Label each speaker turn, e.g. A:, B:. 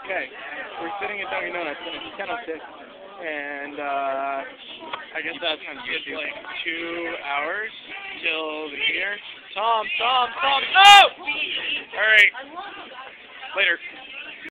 A: Okay, we're sitting at Dunkin Donuts and it's 10:06, and I guess that's on YouTube. Like 2 hours till the New Year. Tom, no! All right, later.